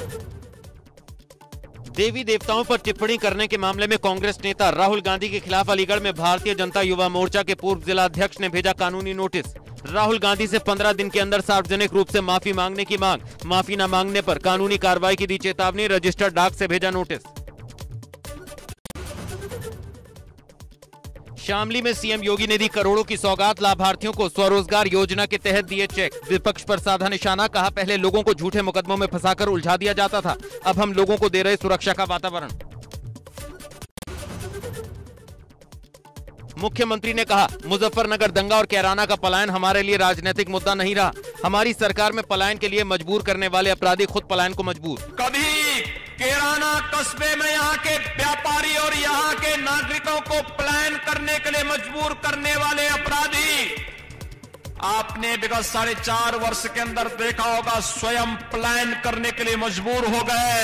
देवी देवताओं पर टिप्पणी करने के मामले में कांग्रेस नेता राहुल गांधी के खिलाफ अलीगढ़ में भारतीय जनता युवा मोर्चा के पूर्व जिला अध्यक्ष ने भेजा कानूनी नोटिस। राहुल गांधी से 15 दिन के अंदर सार्वजनिक रूप से माफी मांगने की मांग। माफी न मांगने पर कानूनी कार्रवाई की दी चेतावनी। रजिस्टर्ड डाक से भेजा नोटिस। शामली में सीएम योगी ने दी करोड़ों की सौगात। लाभार्थियों को स्वरोजगार योजना के तहत दिए चेक। विपक्ष पर साधा निशाना। कहा, पहले लोगों को झूठे मुकदमों में फंसाकर उलझा दिया जाता था, अब हम लोगों को दे रहे सुरक्षा का वातावरण। मुख्यमंत्री ने कहा, मुजफ्फरनगर दंगा और कैराना का पलायन हमारे लिए राजनीतिक मुद्दा नहीं रहा। हमारी सरकार में पलायन के लिए मजबूर करने वाले अपराधी खुद पलायन को मजबूर। कभी कैराना कस्बे में यहाँ के व्यापारी और यहाँ के नागरिकों को पलायन करने के लिए मजबूर करने वाले अपराधी आपने विगत 4.5 वर्ष के अंदर देखा होगा, स्वयं पलायन करने के लिए मजबूर हो गए।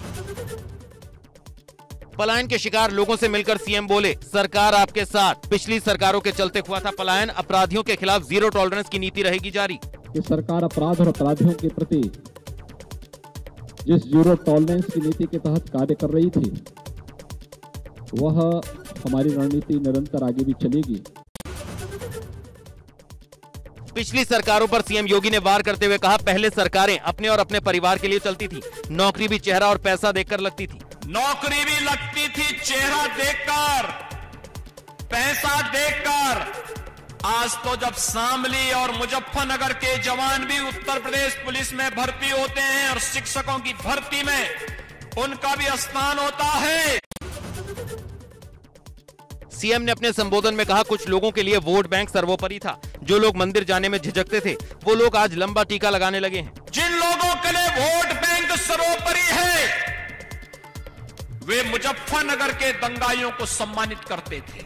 पलायन के शिकार लोगों से मिलकर सीएम बोले, सरकार आपके साथ। पिछली सरकारों के चलते हुआ था पलायन। अपराधियों के खिलाफ जीरो टॉलरेंस की नीति रहेगी जारी। ये सरकार अपराध और अपराधियों के प्रति जिस जीरो टॉलरेंस की नीति के तहत कार्य कर रही थी, वह हमारी रणनीति निरंतर आगे भी चलेगी। पिछली सरकारों पर सीएम योगी ने वार करते हुए कहा, पहले सरकारें अपने और अपने परिवार के लिए चलती थी। नौकरी भी चेहरा और पैसा देखकर लगती थी। नौकरी भी लगती थी चेहरा देखकर, पैसा देखकर। आज तो जब शामली और मुजफ्फरनगर के जवान भी उत्तर प्रदेश पुलिस में भर्ती होते हैं और शिक्षकों की भर्ती में उनका भी स्थान होता है। सीएम ने अपने संबोधन में कहा, कुछ लोगों के लिए वोट बैंक सर्वोपरि था। जो लोग मंदिर जाने में झिझकते थे, वो लोग आज लंबा टीका लगाने लगे हैं। जिन लोगों के लिए वोट बैंक सर्वोपरि है, वे मुजफ्फरनगर के दंगाइयों को सम्मानित करते थे।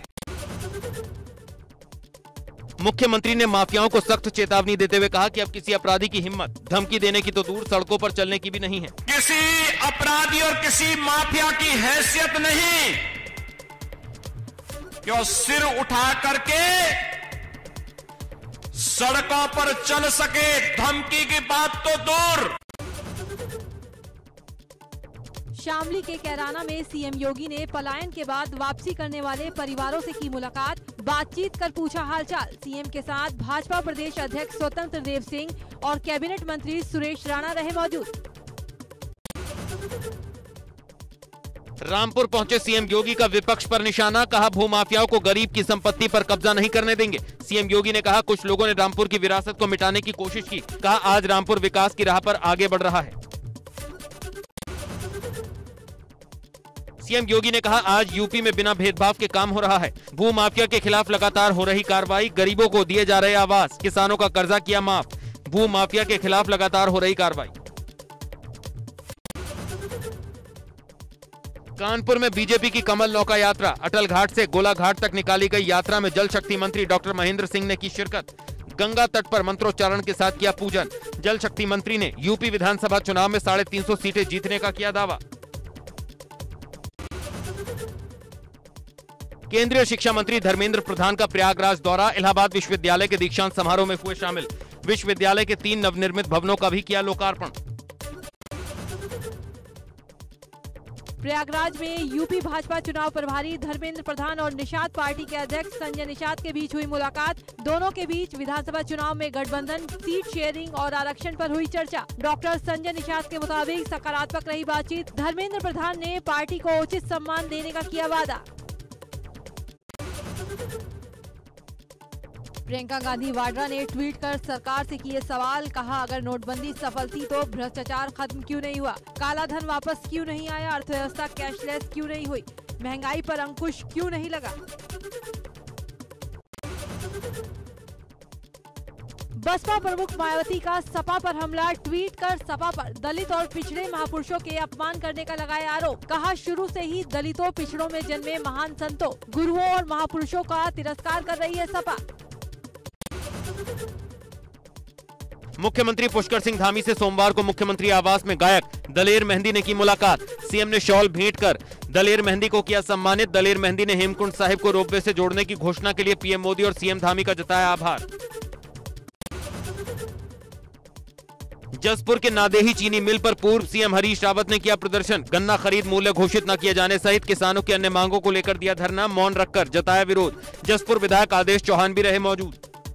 मुख्यमंत्री ने माफियाओं को सख्त चेतावनी देते हुए कहा कि अब किसी अपराधी की हिम्मत धमकी देने की तो दूर, सड़कों पर चलने की भी नहीं है। किसी अपराधी और किसी माफिया की हैसियत नहीं कि वो सिर उठा करके सड़कों पर चल सके। धमकी की बात तो दूर। शामली के कैराना में सीएम योगी ने पलायन के बाद वापसी करने वाले परिवारों से की मुलाकात। बातचीत कर पूछा हालचाल। सीएम के साथ भाजपा प्रदेश अध्यक्ष स्वतंत्र देव सिंह और कैबिनेट मंत्री सुरेश राणा रहे मौजूद। रामपुर पहुंचे सीएम योगी का विपक्ष पर निशाना। कहा, भूमाफियाओं को गरीब की संपत्ति पर कब्जा नहीं करने देंगे। सीएम योगी ने कहा, कुछ लोगों ने रामपुर की विरासत को मिटाने की कोशिश की। कहा, आज रामपुर विकास की राह पर आगे बढ़ रहा है। सीएम योगी ने कहा, आज यूपी में बिना भेदभाव के काम हो रहा है। भूमाफिया के खिलाफ लगातार हो रही कार्रवाई। गरीबों को दिए जा रहे आवास। किसानों का कर्जा किया माफ। भूमाफिया के खिलाफ लगातार हो रही कार्रवाई। कानपुर में बीजेपी की कमल नौका यात्रा। अटल घाट से गोला घाट तक निकाली गई यात्रा में जल शक्ति मंत्री डॉक्टर महेंद्र सिंह ने की शिरकत। गंगा तट पर मंत्रोच्चारण के साथ किया पूजन। जल शक्ति मंत्री ने यूपी विधानसभा चुनाव में 350 सीटें जीतने का किया दावा। केंद्रीय शिक्षा मंत्री धर्मेंद्र प्रधान का प्रयागराज दौरा। इलाहाबाद विश्वविद्यालय के दीक्षांत समारोह में हुए शामिल। विश्वविद्यालय के 3 नवनिर्मित भवनों का भी किया लोकार्पण। प्रयागराज में यूपी भाजपा चुनाव प्रभारी धर्मेंद्र प्रधान और निषाद पार्टी के अध्यक्ष संजय निषाद के बीच हुई मुलाकात। दोनों के बीच विधानसभा चुनाव में गठबंधन, सीट शेयरिंग और आरक्षण पर हुई चर्चा। डॉक्टर संजय निषाद के मुताबिक सकारात्मक रही बातचीत। धर्मेंद्र प्रधान ने पार्टी को उचित सम्मान देने का किया वादा। प्रियंका गांधी वाड्रा ने ट्वीट कर सरकार से किए सवाल। कहा, अगर नोटबंदी सफल थी तो भ्रष्टाचार खत्म क्यों नहीं हुआ? काला धन वापस क्यों नहीं आया? अर्थव्यवस्था कैशलेस क्यों नहीं हुई? महंगाई पर अंकुश क्यों नहीं लगा? बसपा प्रमुख मायावती का सपा पर हमला। ट्वीट कर सपा पर दलित और पिछड़े महापुरुषों के अपमान करने का लगाया आरोप। कहा, शुरू से ही दलितों पिछड़ों में जन्मे महान संतों, गुरुओं और महापुरुषों का तिरस्कार कर रही है सपा। मुख्यमंत्री पुष्कर सिंह धामी से सोमवार को मुख्यमंत्री आवास में गायक दलेर मेहंदी ने की मुलाकात। सीएम ने शॉल भेंट कर दलेर मेहंदी को किया सम्मानित। दलेर मेहंदी ने हेमकुंड साहिब को रोपवे से जोड़ने की घोषणा के लिए पीएम मोदी और सीएम धामी का जताया आभार। जसपुर के नादेही चीनी मिल पर पूर्व सीएम हरीश रावत ने किया प्रदर्शन। गन्ना खरीद मूल्य घोषित न किए जाने सहित किसानों की अन्य मांगों को लेकर दिया धरना। मौन रखकर जताया विरोध। जसपुर विधायक आदेश चौहान भी रहे मौजूद।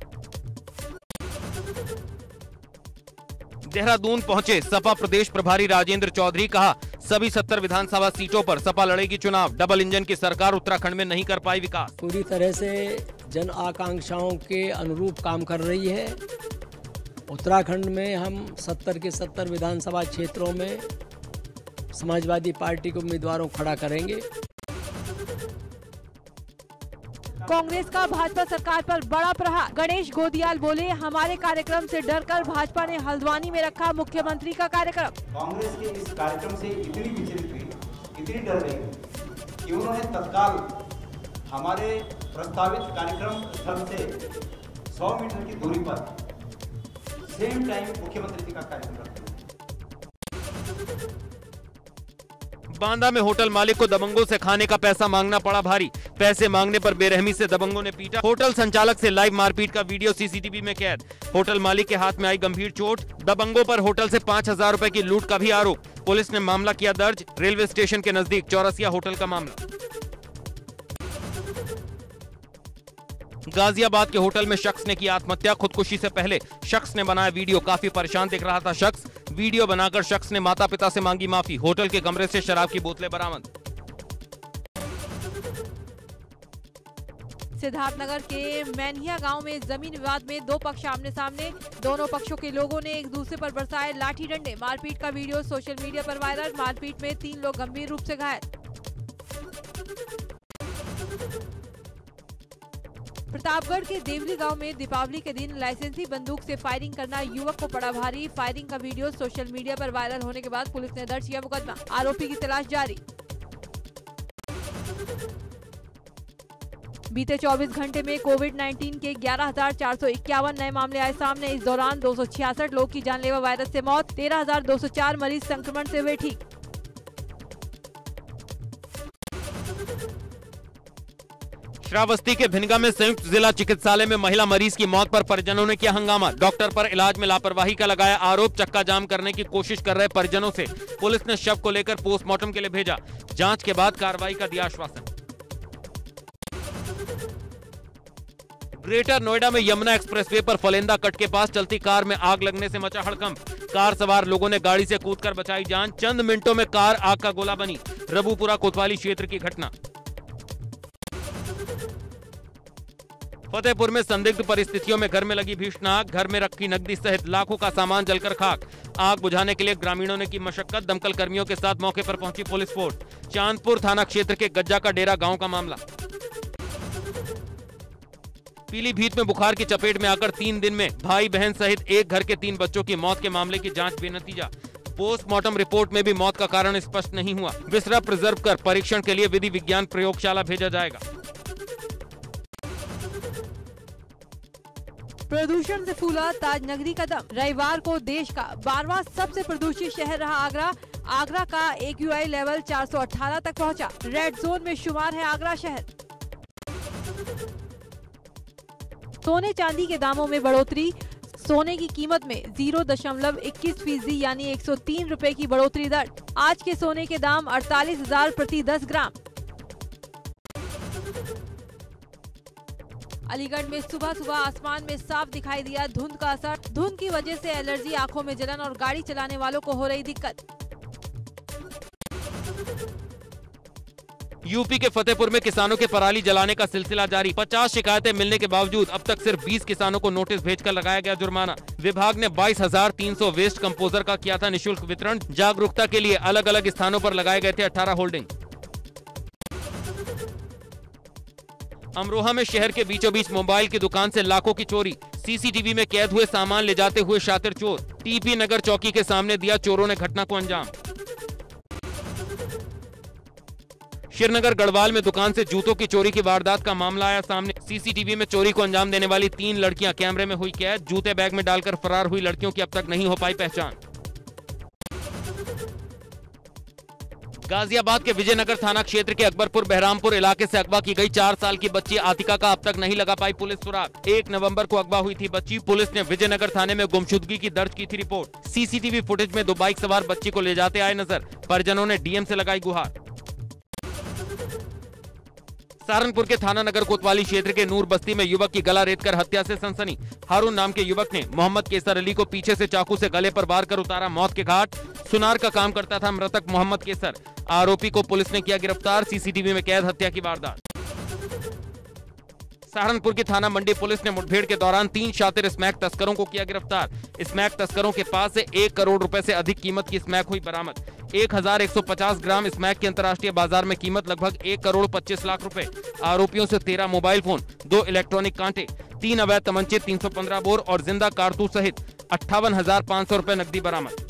देहरादून पहुंचे सपा प्रदेश प्रभारी राजेंद्र चौधरी। कहा, सभी 70 विधानसभा सीटों पर सपा लड़ेगी चुनाव। डबल इंजन की सरकार उत्तराखंड में नहीं कर पाई विकास। पूरी तरह से जन आकांक्षाओं के अनुरूप काम कर रही है। उत्तराखंड में हम 70 के 70 विधानसभा क्षेत्रों में समाजवादी पार्टी के उम्मीदवारों को खड़ा करेंगे। कांग्रेस का भाजपा सरकार पर बड़ा प्रहार। गणेश गोदियाल बोले, हमारे कार्यक्रम से डरकर भाजपा ने हल्द्वानी में रखा मुख्यमंत्री का कार्यक्रम। कांग्रेस के इस कार्यक्रम से इतनी विचलित हुई, इतनी डर रही कि उन्होंने तत्काल हमारे प्रस्तावित कार्यक्रम स्थल से 100 मीटर की दूरी पर सेम टाइम मुख्यमंत्री जी का कार्यक्रम रखा। बांदा में होटल मालिक को दबंगों से खाने का पैसा मांगना पड़ा भारी। पैसे मांगने पर बेरहमी से दबंगों ने पीटा। होटल संचालक से लाइव मारपीट का वीडियो सीसीटीवी में कैद। होटल मालिक के हाथ में आई गंभीर चोट। दबंगों पर होटल से 5,000 रुपए की लूट का भी आरोप। पुलिस ने मामला किया दर्ज। रेलवे स्टेशन के नजदीक चौरसिया होटल का मामला। गाजियाबाद के होटल में शख्स ने की आत्महत्या। खुदकुशी से पहले शख्स ने बनाया वीडियो। काफी परेशान दिख रहा था शख्स। वीडियो बनाकर शख्स ने माता पिता से मांगी माफी। होटल के कमरे से शराब की बोतलें बरामद। सिद्धार्थनगर के मैनिया गांव में जमीन विवाद में दो पक्ष आमने सामने। दोनों पक्षों के लोगों ने एक दूसरे पर बरसाए लाठी डंडे। मारपीट का वीडियो सोशल मीडिया पर वायरल। मारपीट में 3 लोग गंभीर रूप से घायल। प्रतापगढ़ के देवली गांव में दीपावली के दिन लाइसेंसी बंदूक से फायरिंग करना युवक को पड़ा भारी। फायरिंग का वीडियो सोशल मीडिया पर वायरल होने के बाद पुलिस ने दर्ज किया मुकदमा। आरोपी की तलाश जारी। बीते 24 घंटे में कोविड-19 के 11,451 नए मामले आए सामने। इस दौरान 266 लोग की जानलेवा वायरस से मौत। 13,204 मरीज संक्रमण से हुए ठीक। श्रावस्ती के भिनगा में संयुक्त जिला चिकित्सालय में महिला मरीज की मौत पर परिजनों ने किया हंगामा। डॉक्टर पर इलाज में लापरवाही का लगाया आरोप। चक्का जाम करने की कोशिश कर रहे परिजनों से पुलिस ने शव को लेकर पोस्टमार्टम के लिए भेजा। जांच के बाद कार्रवाई का दिया आश्वासन। ग्रेटर नोएडा में यमुना एक्सप्रेसवे पर फलेंदा कट के पास चलती कार में आग लगने से मचा हड़कंप। कार सवार लोगों ने गाड़ी से कूदकर बचाई जान। चंद मिनटों में कार आग का गोला बनी। रबूपुरा कोतवाली क्षेत्र की घटना। फतेहपुर में संदिग्ध परिस्थितियों में घर में लगी भीषण आग। घर में रखी नकदी सहित लाखों का सामान जलकर खाक। आग बुझाने के लिए ग्रामीणों ने की मशक्कत। दमकल कर्मियों के साथ मौके पर पहुंची पुलिस फोर्स। चांदपुर थाना क्षेत्र के गज्जा का डेरा गांव का मामला। पीलीभीत में बुखार की चपेट में आकर 3 दिन में भाई बहन सहित एक घर के 3 बच्चों की मौत के मामले की जांच बेनतीजा। पोस्टमार्टम रिपोर्ट में भी मौत का कारण स्पष्ट नहीं हुआ। विसरा प्रिजर्व कर परीक्षण के लिए विधि विज्ञान प्रयोगशाला भेजा जाएगा। प्रदूषण से फूला ताज नगरी का दम। रविवार को देश का 12वां सबसे प्रदूषित शहर रहा आगरा। आगरा का AQI लेवल 418 तक पहुंचा। रेड जोन में शुमार है आगरा शहर। सोने चांदी के दामों में बढ़ोतरी। सोने की कीमत में 0.21% यानी 103 रुपए की बढ़ोतरी दर्ज। आज के सोने के दाम 48,000 प्रति 10 ग्राम। अलीगढ़ में सुबह सुबह आसमान में साफ दिखाई दिया धुंध का असर। धुंध की वजह से एलर्जी, आंखों में जलन और गाड़ी चलाने वालों को हो रही दिक्कत। यूपी के फतेहपुर में किसानों के पराली जलाने का सिलसिला जारी। 50 शिकायतें मिलने के बावजूद अब तक सिर्फ 20 किसानों को नोटिस भेजकर लगाया गया जुर्माना। विभाग ने 22,300 वेस्ट कंपोजर का किया था निःशुल्क वितरण। जागरूकता के लिए अलग अलग स्थानों पर लगाए गए थे 18 होल्डिंग। अमरोहा में शहर के बीचों बीच मोबाइल की दुकान से लाखों की चोरी। सीसीटीवी में कैद हुए सामान ले जाते हुए शातिर चोर। टीपी नगर चौकी के सामने दिया चोरों ने घटना को अंजाम। श्रीनगर गढ़वाल में दुकान से जूतों की चोरी की वारदात का मामला आया सामने। सीसीटीवी में चोरी को अंजाम देने वाली 3 लड़कियां कैमरे में हुई कैद। जूते बैग में डालकर फरार हुई लड़कियों की अब तक नहीं हो पाई पहचान। गाजियाबाद के विजयनगर थाना क्षेत्र के अकबरपुर बहरामपुर इलाके से अगवा की गई 4 साल की बच्ची आतिका का अब तक नहीं लगा पाई पुलिस सुराग। 1 नवंबर को अगवा हुई थी बच्ची। पुलिस ने विजयनगर थाने में गुमशुदगी की दर्ज की थी रिपोर्ट। सीसीटीवी फुटेज में 2 बाइक सवार बच्ची को ले जाते आए नजर। परिजनों ने डीएम से लगाई गुहार। सहारनपुर के थाना नगर कोतवाली क्षेत्र के नूर बस्ती में युवक की गला रेतकर हत्या से सनसनी। हारून नाम के युवक ने मोहम्मद केसर अली को पीछे से चाकू से गले पर वार कर उतारा मौत के घाट। सुनार का काम करता था मृतक मोहम्मद केसर। आरोपी को पुलिस ने किया गिरफ्तार। सीसीटीवी में कैद हत्या की वारदात। सहारनपुर की थाना मंडी पुलिस ने मुठभेड़ के दौरान 3 शातिर स्मैक तस्करों को किया गिरफ्तार। स्मैक तस्करों के पास से 1 करोड़ रुपए से अधिक कीमत की स्मैक हुई बरामद। 1150 ग्राम स्मैक की अंतर्राष्ट्रीय बाजार में कीमत लगभग 1 करोड़ 25 लाख रुपए। आरोपियों से 13 मोबाइल फोन, 2 इलेक्ट्रॉनिक कांटे, 3 अवैध तमंचे, 315 बोर और जिंदा कारतूस सहित 58,500 रुपए नकदी बरामद।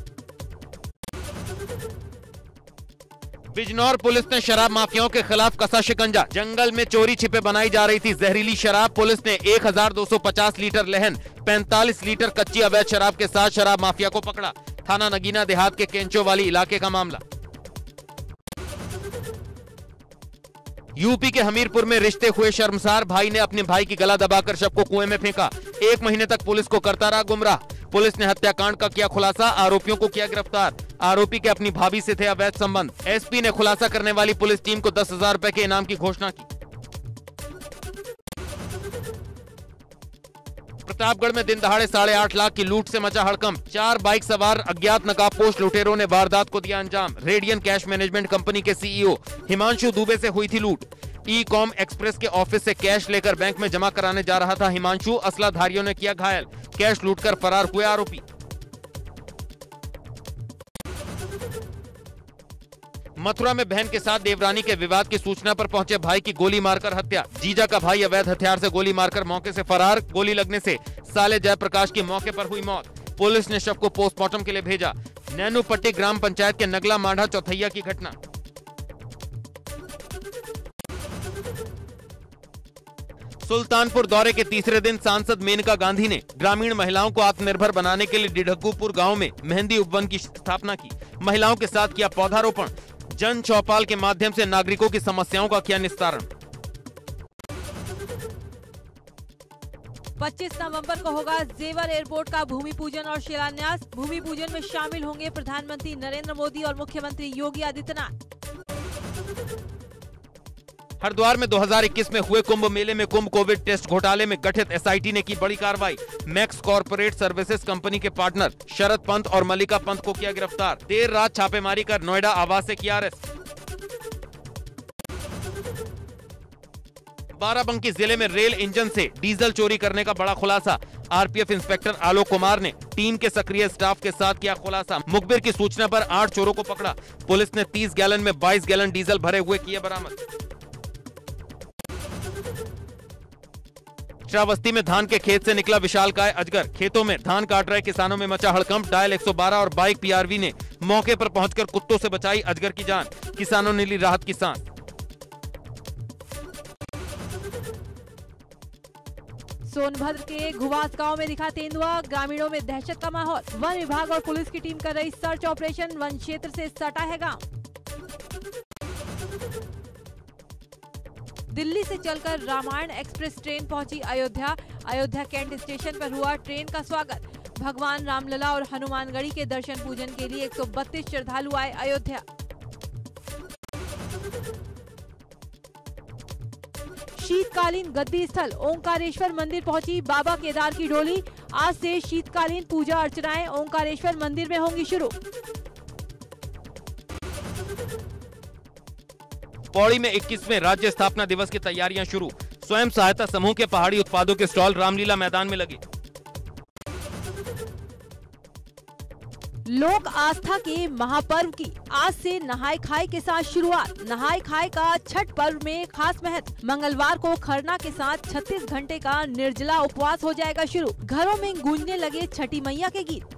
बिजनौर पुलिस ने शराब माफियाओं के खिलाफ कसा शिकंजा। जंगल में चोरी छिपे बनाई जा रही थी जहरीली शराब। पुलिस ने 1250 लीटर लहन, 45 लीटर कच्ची अवैध शराब के साथ शराब माफिया को पकड़ा। थाना नगीना देहात के केंचो वाली इलाके का मामला। यूपी के हमीरपुर में रिश्ते हुए शर्मसार। भाई ने अपने भाई की गला दबाकर शव को कुएं में फेंका। 1 महीने तक पुलिस को करता रहा गुमराह। पुलिस ने हत्याकांड का किया खुलासा। आरोपियों को किया गिरफ्तार। आरोपी के अपनी भाभी से थे अवैध संबंध। एसपी ने खुलासा करने वाली पुलिस टीम को 10,000 रुपए के इनाम की घोषणा की। प्रतापगढ़ में दिन दहाड़े 8.5 लाख की लूट से मचा हड़कंप। 4 बाइक सवार अज्ञात नकाबपोश लुटेरों ने वारदात को दिया अंजाम। रेडियन कैश मैनेजमेंट कंपनी के सीईओ हिमांशु दुबे से हुई थी लूट। ई-कॉम एक्सप्रेस के ऑफिस से कैश लेकर बैंक में जमा कराने जा रहा था हिमांशु। असलाधारियों ने किया घायल। कैश लूटकर फरार हुए आरोपी। मथुरा में बहन के साथ देवरानी के विवाद की सूचना पर पहुंचे भाई की गोली मारकर हत्या। जीजा का भाई अवैध हथियार से गोली मारकर मौके से फरार। गोली लगने से साले जयप्रकाश की मौके पर हुई मौत। पुलिस ने शव को पोस्टमार्टम के लिए भेजा। नैनूपट्टी ग्राम पंचायत के नगला माढ़ा चौथैया की घटना। सुल्तानपुर दौरे के तीसरे दिन सांसद मेनका गांधी ने ग्रामीण महिलाओं को आत्मनिर्भर बनाने के लिए डिढग्गूपुर गांव में मेहंदी उपवन की स्थापना की। महिलाओं के साथ किया पौधारोपण। जन चौपाल के माध्यम से नागरिकों की समस्याओं का किया निस्तारण। 25 नवंबर को होगा जेवर एयरपोर्ट का भूमि पूजन और शिलान्यास। भूमि पूजन में शामिल होंगे प्रधानमंत्री नरेंद्र मोदी और मुख्यमंत्री योगी आदित्यनाथ। हरिद्वार में 2021 में हुए कुंभ मेले में कुंभ कोविड टेस्ट घोटाले में गठित एसआईटी ने की बड़ी कार्रवाई। मैक्स कॉर्पोरेट सर्विसेज कंपनी के पार्टनर शरद पंत और मल्लिका पंत को किया गिरफ्तार। देर रात छापेमारी कर नोएडा आवास से किया अरेस्ट। बाराबंकी जिले में रेल इंजन से डीजल चोरी करने का बड़ा खुलासा। आरपीएफ इंस्पेक्टर आलोक कुमार ने टीम के सक्रिय स्टाफ के साथ किया खुलासा। मुखबिर की सूचना पर 8 चोरों को पकड़ा। पुलिस ने 30 गैलन में 22 गैलन डीजल भरे हुए किए बरामद। श्रावस्ती में धान के खेत से निकला विशालकाय अजगर। खेतों में धान काट रहे किसानों में मचा हड़कंप। डायल 112 और बाइक पीआरवी ने मौके पर पहुंचकर कुत्तों से बचाई अजगर की जान। किसानों ने ली राहत की सांस। सोनभद्र के घुवास गांव में दिखा तेंदुआ। ग्रामीणों में दहशत का माहौल। वन विभाग और पुलिस की टीम कर रही सर्च ऑपरेशन। वन क्षेत्र से सटा है गांव। दिल्ली से चलकर रामायण एक्सप्रेस ट्रेन पहुंची अयोध्या। अयोध्या कैंट स्टेशन पर हुआ ट्रेन का स्वागत। भगवान रामलला और हनुमानगढ़ी के दर्शन पूजन के लिए 132 श्रद्धालु आए अयोध्या। शीतकालीन गद्दी स्थल ओंकारेश्वर मंदिर पहुंची बाबा केदार की डोली। आज से शीतकालीन पूजा अर्चनाएं ओंकारेश्वर मंदिर में होंगी शुरू। पौड़ी में 21वें राज्य स्थापना दिवस की तैयारियां शुरू। स्वयं सहायता समूह के पहाड़ी उत्पादों के स्टॉल रामलीला मैदान में लगे। लोक आस्था के महापर्व की आज से नहाय खाए के साथ शुरुआत। नहाय खाए का छठ पर्व में खास महत्व। मंगलवार को खरना के साथ 36 घंटे का निर्जला उपवास हो जाएगा शुरू। घरों में गूंजने लगे छठी मैया के गीत।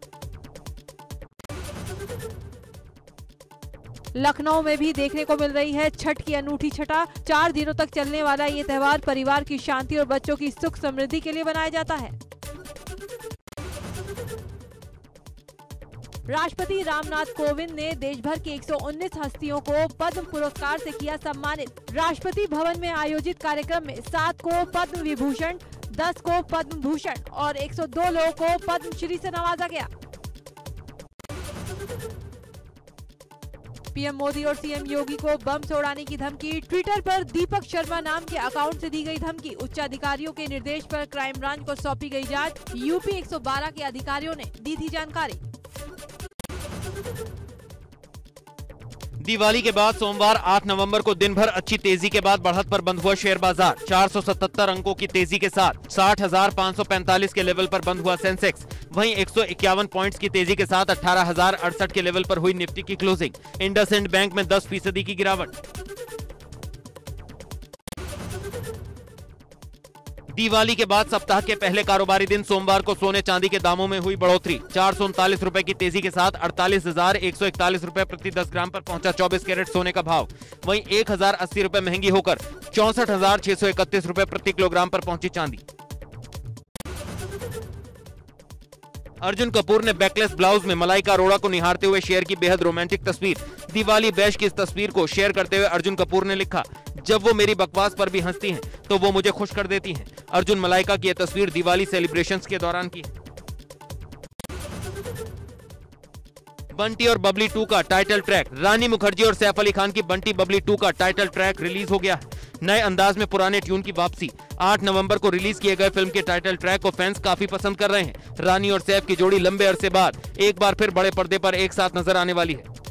लखनऊ में भी देखने को मिल रही है छठ की अनूठी छटा। 4 दिनों तक चलने वाला ये त्योहार परिवार की शांति और बच्चों की सुख समृद्धि के लिए मनाया जाता है। राष्ट्रपति रामनाथ कोविंद ने देश भर के 119 हस्तियों को पद्म पुरस्कार से किया सम्मानित। राष्ट्रपति भवन में आयोजित कार्यक्रम में 7 को पद्म विभूषण, 10 को पद्म भूषण और 102 लोगों को पद्मश्री से नवाजा गया। पीएम मोदी और सीएम योगी को बम से उड़ाने की धमकी। ट्विटर पर दीपक शर्मा नाम के अकाउंट से दी गई धमकी। उच्च अधिकारियों के निर्देश पर क्राइम ब्रांच को सौंपी गई जांच। यूपी 112 के अधिकारियों ने दी थी जानकारी। दिवाली के बाद सोमवार 8 नवंबर को दिन भर अच्छी तेजी के बाद बढ़त पर बंद हुआ शेयर बाजार। 477 अंकों की तेजी के साथ 60,545 के लेवल पर बंद हुआ सेंसेक्स। वहीं 151 पॉइंट्स की तेजी के साथ 18,068 के लेवल पर हुई निफ्टी की क्लोजिंग। इंडसइंड बैंक में 10% की गिरावट। दिवाली के बाद सप्ताह के पहले कारोबारी दिन सोमवार को सोने चांदी के दामों में हुई बढ़ोतरी। 439 रुपए की तेजी के साथ 48,141 रुपए प्रति 10 ग्राम पर पहुंचा 24 कैरेट सोने का भाव। वहीं 1,080 रुपए महंगी होकर 64,631 रुपए प्रति किलोग्राम पर पहुंची चांदी। अर्जुन कपूर ने बैकलेस ब्लाउज में मलाइका अरोड़ा को निहारते हुए शेयर की बेहद रोमांटिक तस्वीर। दिवाली बैश की इस तस्वीर को शेयर करते हुए अर्जुन कपूर ने लिखा, जब वो मेरी बकवास पर भी हंसती हैं तो वो मुझे खुश कर देती हैं। अर्जुन मलाइका की यह तस्वीर दिवाली सेलिब्रेशंस के दौरान की। बंटी और बबली 2 का टाइटल ट्रैक। रानी मुखर्जी और सैफ अली खान की बंटी बबली 2 का टाइटल ट्रैक रिलीज हो गया है। नए अंदाज में पुराने ट्यून की वापसी। 8 नवंबर को रिलीज किए गए फिल्म के टाइटल ट्रैक को फैंस काफी पसंद कर रहे हैं। रानी और सैफ की जोड़ी लंबे अरसे बाद एक बार फिर बड़े पर्दे पर एक साथ नजर आने वाली है।